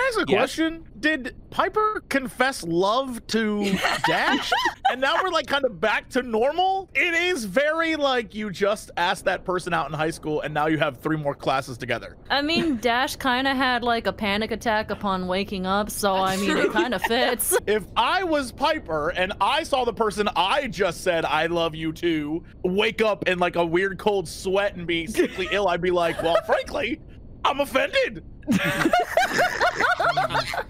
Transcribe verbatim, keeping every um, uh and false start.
ask a Yes. question? Did Piper confess love to Dash? And now we're like kind of back to normal? It is very like you just asked that person out in high school and now you have three more classes together. I mean, Dash kind of had like a panic attack upon waking up, so I mean, it kind of fits. If I was Piper and I saw the person I just said I love you to wake up in like a weird cold sweat and be sickly ill, I'd be like, well, frankly, I'm offended.